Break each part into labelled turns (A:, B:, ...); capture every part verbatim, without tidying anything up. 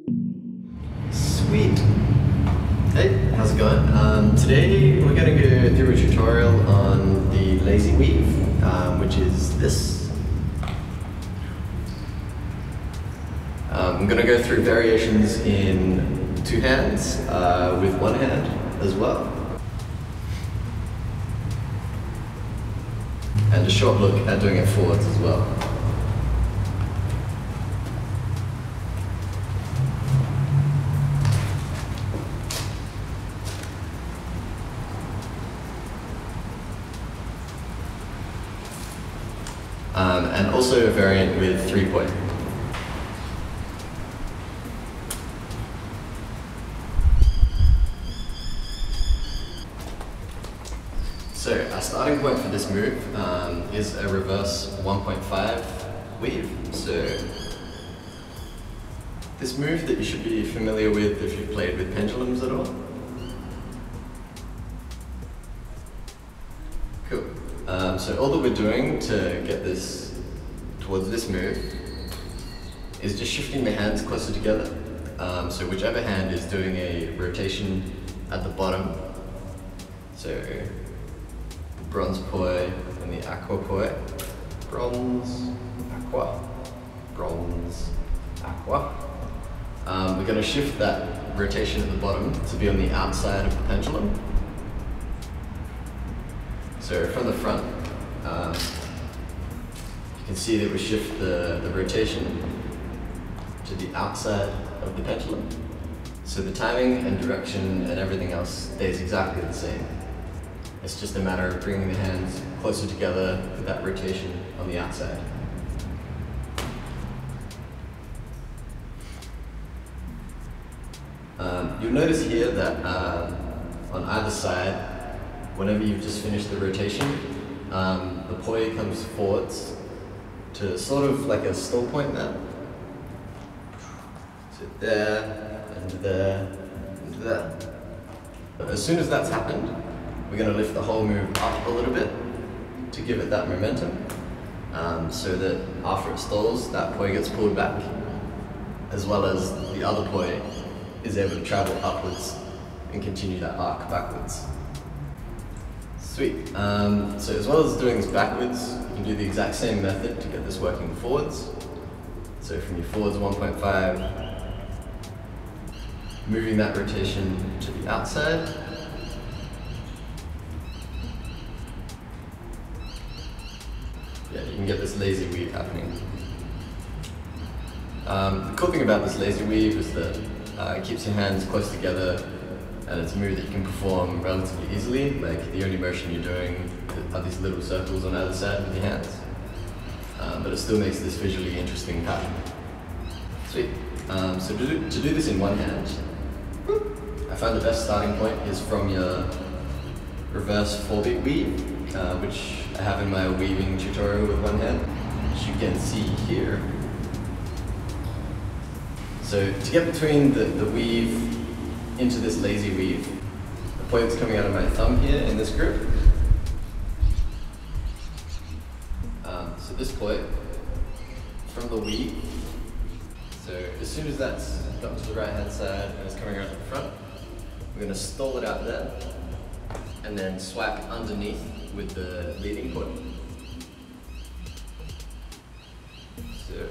A: Sweet. Hey, how's it going? Um, today we're going to go through a tutorial on the lazy weave, um, which is this. Um, I'm going to go through variations in two hands, uh, with one hand as well. And a short look at doing it forwards as well. Um, and also a variant with three point. So our starting point for this move um, is a reverse one point five weave. So this move that you should be familiar with if you've played with pendulums at all. Cool. Um, so all that we're doing to get this towards this move is just shifting the hands closer together. Um, so whichever hand is doing a rotation at the bottom. So bronze poi and the aqua poi. Bronze, aqua, bronze, aqua. Um, we're going to shift that rotation at the bottom to be on the outside of the pendulum. So from the front, uh, you can see that we shift the, the rotation to the outside of the pendulum. So the timing and direction and everything else stays exactly the same. It's just a matter of bringing the hands closer together with that rotation on the outside. Um, you'll notice here that uh, on either side, whenever you've just finished the rotation, um, the poi comes forwards to sort of like a stall point now. So there, and there, and there. As soon as that's happened, we're going to lift the whole move up a little bit to give it that momentum, um, so that after it stalls, that poi gets pulled back, as well as the other poi is able to travel upwards and continue that arc backwards. Sweet. Um, so as well as doing this backwards, you can do the exact same method to get this working forwards. So from your forwards one point five, moving that rotation to the outside. Yeah, you can get this lazy weave happening. Um, the cool thing about this lazy weave is that uh, it keeps your hands close together, and it's a move that you can perform relatively easily. Like the only motion you're doing are these little circles on either side with your hands. Um, but it still makes this visually interesting pattern. Sweet. Um, so to do, to do this in one hand, I find the best starting point is from your reverse four beat weave, uh, which I have in my weaving tutorial with one hand, as you can see here. So to get between the, the weave into this lazy weave, the point that's coming out of my thumb here in this grip. Um, so this point from the weave, so as soon as that's gotten to the right hand side and it's coming around to the front, we're going to stall it out there and then swipe underneath with the leading point. So,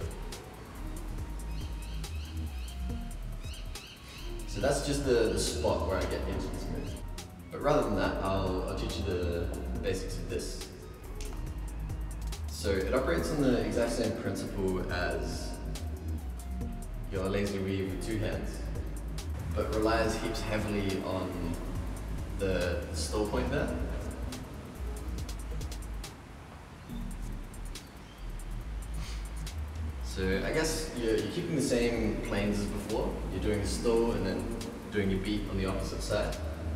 A: So that's just the, the spot where I get into this move. But rather than that, I'll, I'll teach you the, the basics of this. So it operates on the exact same principle as your lazy weave with two hands, but relies heaps heavily on the stall point there. So I guess you're, you're keeping the same planes as before. You're doing a stall and then doing your beat on the opposite side.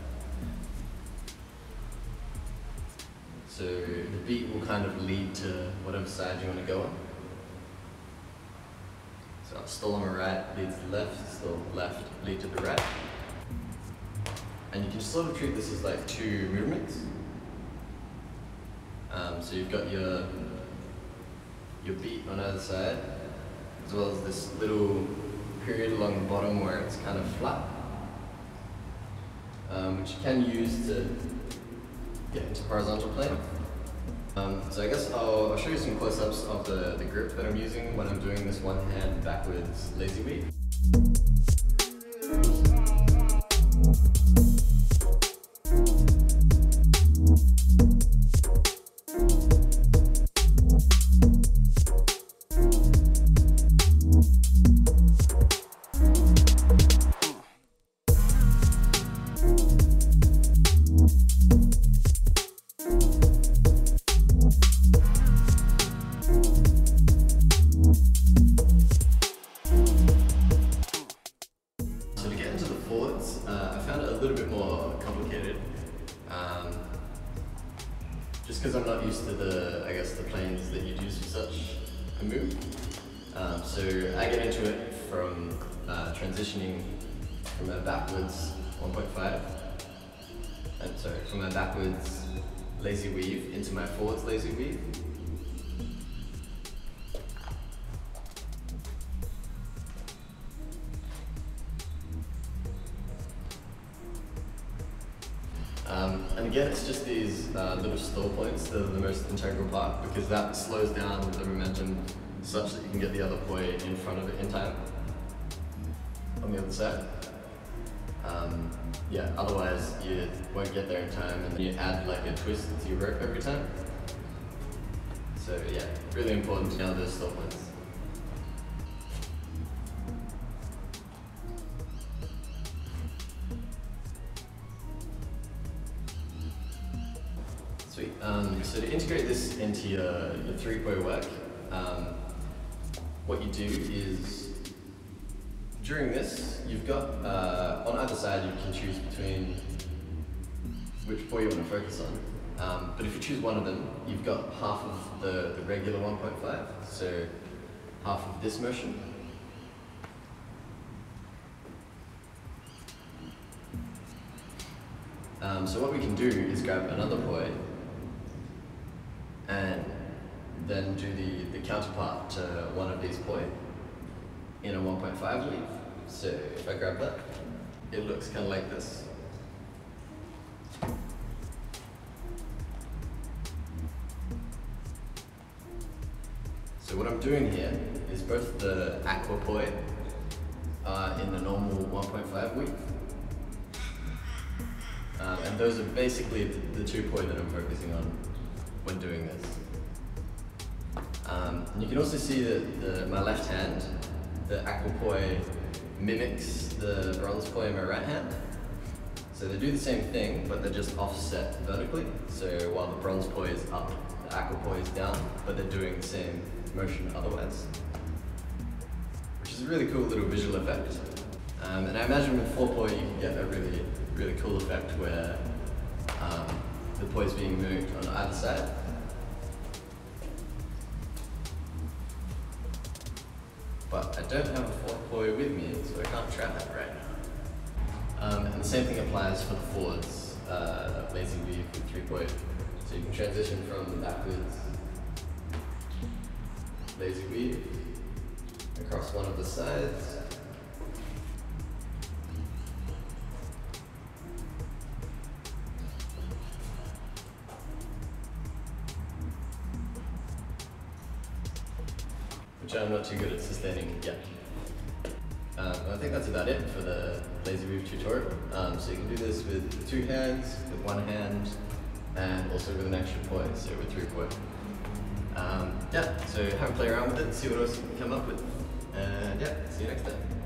A: So the beat will kind of lead to whatever side you want to go on. So I'll stall on the right, lead to the left, stall left, lead to the right. And you can sort of treat this as like two movements. Um, so you've got your, your beat on either side, as well as this little period along the bottom where it's kind of flat, um, which you can use to get into horizontal plane. Um, so I guess I'll, I'll show you some close-ups of the, the grip that I'm using when I'm doing this one hand backwards lazy weave. Uh, I found it a little bit more complicated, um, just because I'm not used to the, I guess, the planes that you'd use for such a move. Um, so I get into it from uh, transitioning from a backwards one point five, and sorry, from a backwards lazy weave into my forwards lazy weave. Um, and again, it's just these uh, little stall points that are the most integral part, because that slows down the momentum such that you can get the other poi in front of it in time on the other side. Um, yeah, otherwise you won't get there in time, and then you add like a twist to your rope every time. So yeah, really important to know those stall points. Sweet. Um, so to integrate this into your, your three-poi work, um, what you do is, during this, you've got, uh, on either side you can choose between which poi you want to focus on. Um, but if you choose one of them, you've got half of the, the regular one point five, so half of this motion. Um, so what we can do is grab another poi and then do the, the counterpart to one of these poi in a one point five weave. So if I grab that, it looks kind of like this. So what I'm doing here is both the aqua poi are in the normal one point five weave. Um, and those are basically the, the two poi that I'm focusing on when doing this. Um, and you can also see that the, my left hand, the aqua poi mimics the bronze poi in my right hand. So they do the same thing, but they're just offset vertically. So while the bronze poi is up, the aqua poi is down, but they're doing the same motion otherwise. Which is a really cool little visual effect. Um, and I imagine with four poi you can get a really, really cool effect where um, the poi is being moved on either side. But I don't have a fourth poi with me, so I can't try that right now. Um, and the same thing applies for the forwards uh, lazy weave with three poi. So you can transition from the backwards lazy weave across one of the sides. Which I'm not too good at sustaining yet. Um, I think that's about it for the lazy weave tutorial. Um, so you can do this with two hands, with one hand, and also with an extra poi, so with three poi. Um, yeah, so have a play around with it, see what else you can come up with. And yeah, see you next time.